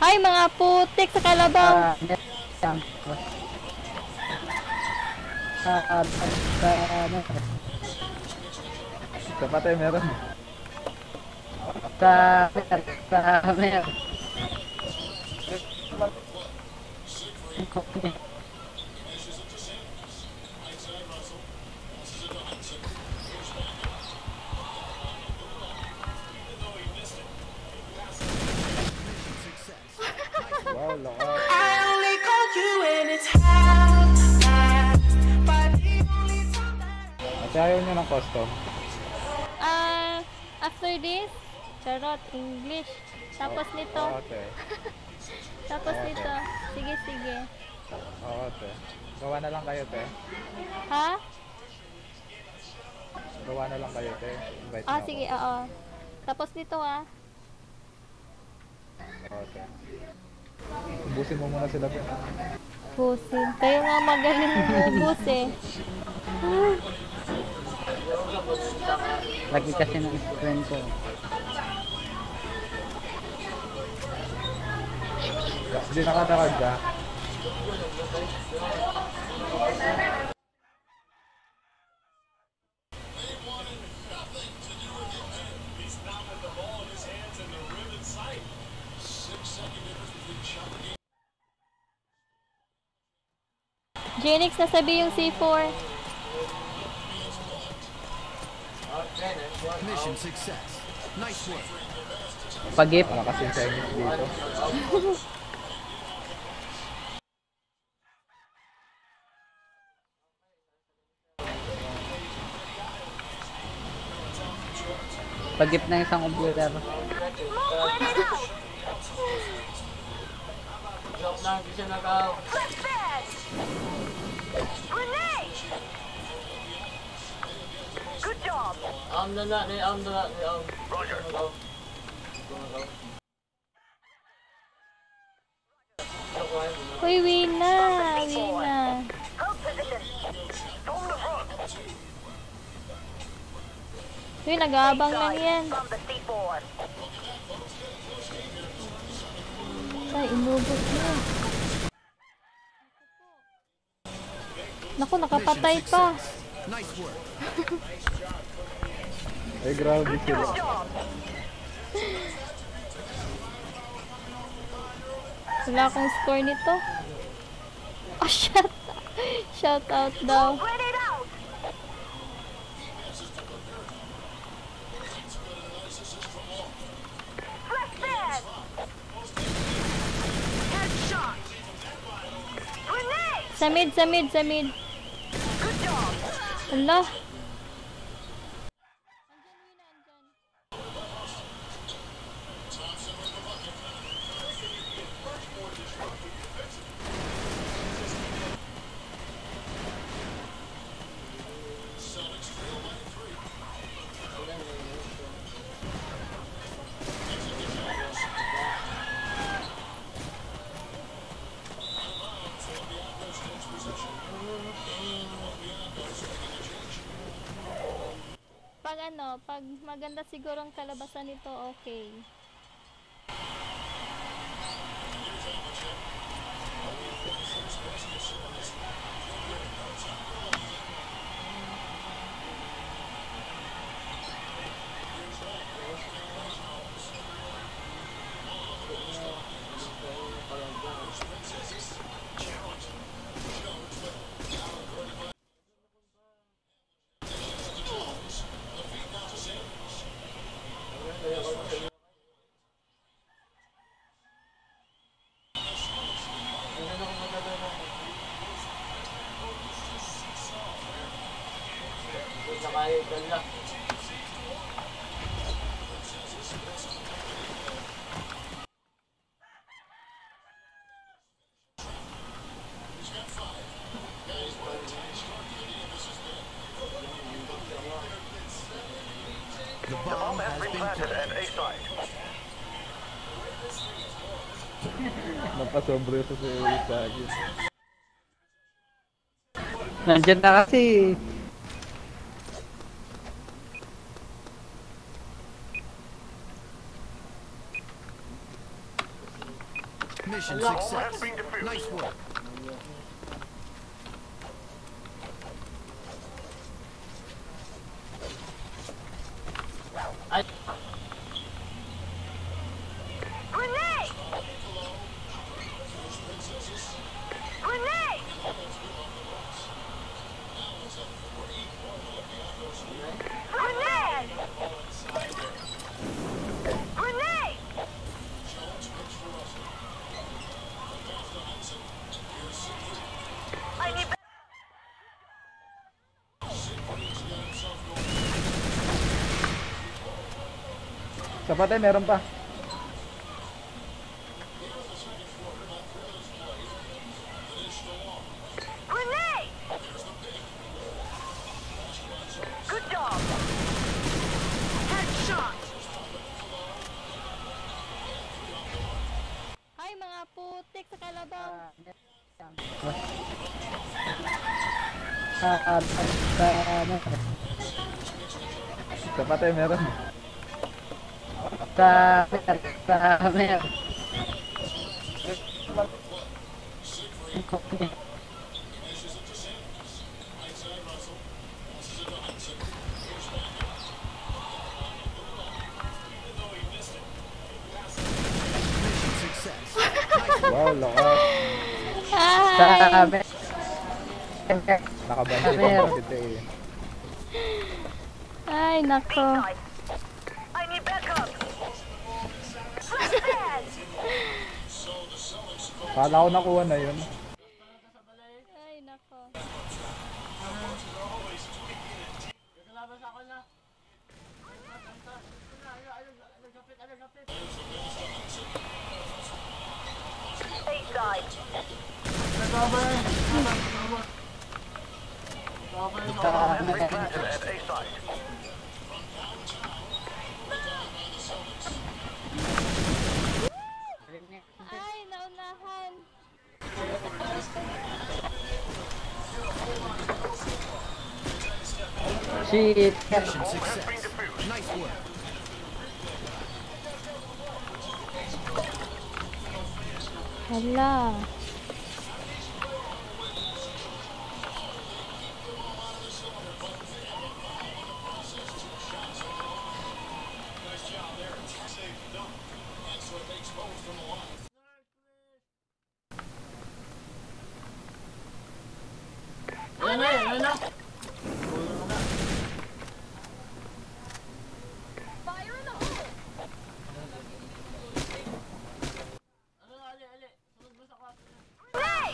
Ay, mga putik sa kalabaw. Sa patay meron. Sa mer. Wow, lakas. I only call you when it's half-past, but the only time that At ayaw nyo ng custom. After this, charot, English. Tapos nito. Okay. Tapos nito. Sige, sige. Oo, te. Gawa na lang kayo, te. Ha? Gawa na lang kayo, te. Invite Ah, na sige, ako. oo. Tapos nito, ah. Oo, te. Ubusin mo muna sila, te. Busin. Kayo nga magaling ubus eh. Lagi kasi ng screen ko. Hindi nakatakad ka. Genix, nasabi yung C4. Mission success. Nice work. Pagip. Wala kasing Chinese dito. Pagip na isang computer. good job. Uy, Wina. Wina. Hold position. Storm the front. Uy, nag-aabang lang yan. From the C4. Ay, inubos na. Naku, nakapatay pa. Nice work. Ay, grabe sila. Good job. Wala akong score nito. Oh, shout out daw. Spread it out. Press bed. Headshot. Grenade. Sa mid, sa mid, sa mid. Good job. Allah. Pag maganda siguro ang kalabasan nito, okay. The bomb has been planted. Napasombro sa Sagi. Nandiyan na kasi. Mission Bomb has success. been defused. Nice work. Ay, Grenade! Grenade! Grenade! Grenade! I need Sa patay, meron pa. grenade! Good job! Headshot! Ay, mga putik sa kalabaw. Sa patay, meron. Sa mer. Mission success. Nice work. Wow, lakas. Sa Ay! mer. Nakabante pa Meron. kasi ito eh. Ay, nako. Nice. I need backup! Flashbang! Kala ko nakuha na yun. Ay, nako. labas ako na. Stateside. Cover. Sa mer. Planted at A site. Ay, naunahan. Shit. Mission success. Nice work. Hala. Ayan na, ayan na. Fire in the hole! Ano na, ali. Sunod mo sa kwarto na. Grenade!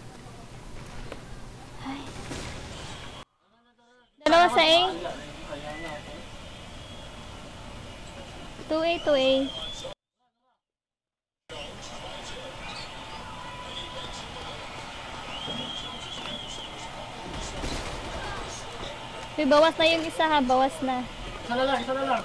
Dalawa sa A. 2A, 2A. Uy, bawas na yung isa ha, bawas na. Isa na lang.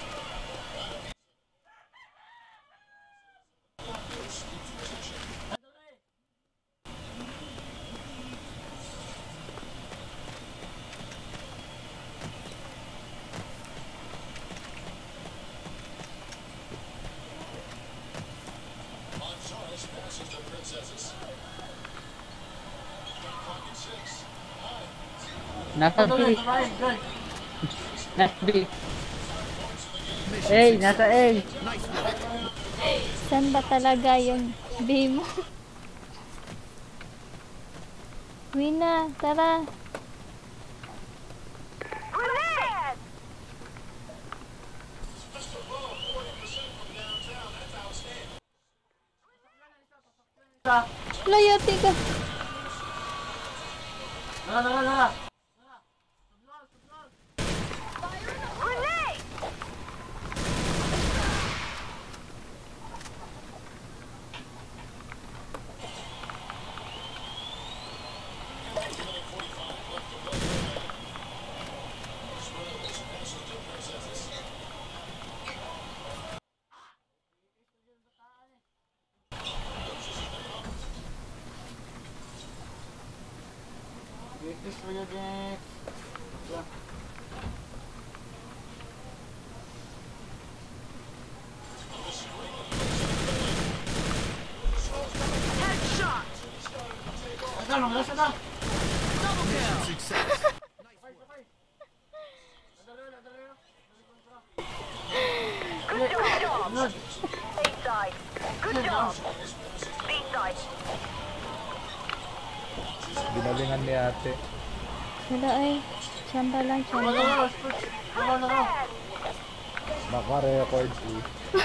Nasa B. Ryan, good. Nasa B. A, nasa A. Nice work. Saan ba talaga yung B mo? Wina, tara. Grenade! Loyalty ka. Dala. Grenade! This for your game. Lasa na. Mission success. Ano? Binalingan ni ate. Wala ay. Chamba lang, chamba. Ano? Naka-record eh.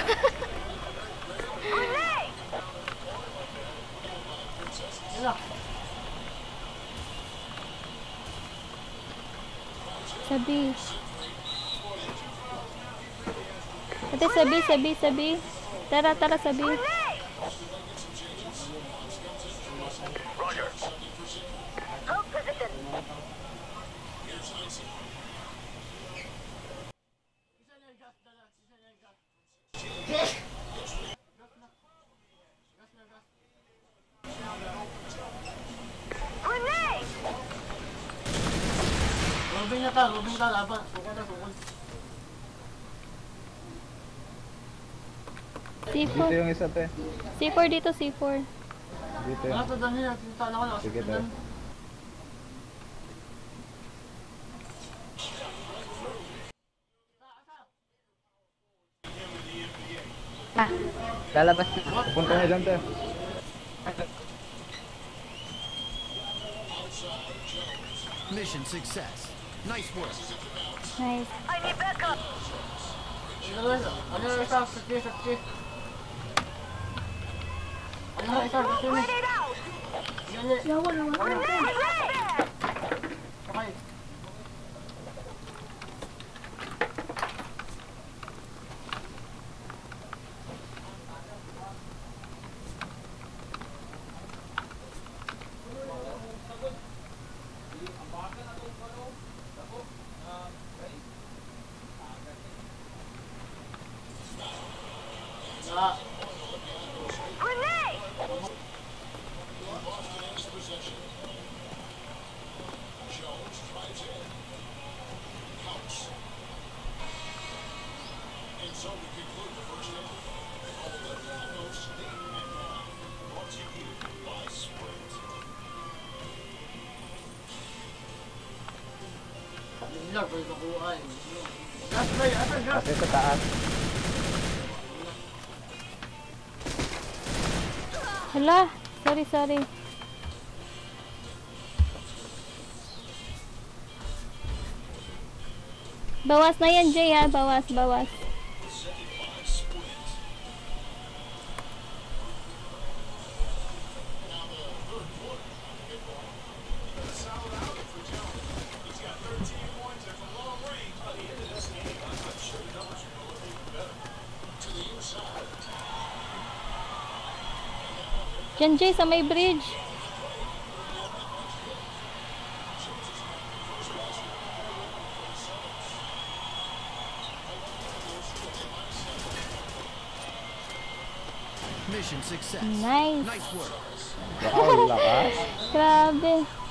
Wala. Sabi. Ate, sabi. Tara, sabi. Robin ka, laban. Sukol. Dito C4. yung isa te. C4 dito, C4. Dito Wala yung. to doon yun. Tinta na ko na. Sige te. Ah, lalabas na. Pupunta niya dyan te. Mission success. Nice work. Nice. Ano yung isa? Sakti. Ano yung isa? Sakti. Okay. Ah. Ilag, pwede makuha eh. Gas, bay, asan, gas? Ate sa taas. Hala. Sorry. Bawas na yan, Jay, ha? Bawas. Diyan, Jay, sa may bridge. Mission success. Nice. Nice work. Wow, lakas. Grabe.